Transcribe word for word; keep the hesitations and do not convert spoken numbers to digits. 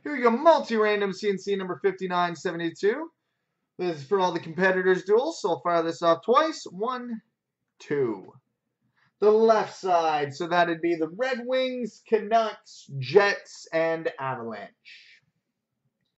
Here we go, multi-random C N C number fifty-nine seventy-two. This is for all the competitors' duels, so I'll fire this off twice. One, two. The left side, so that'd be the Red Wings, Canucks, Jets, and Avalanche.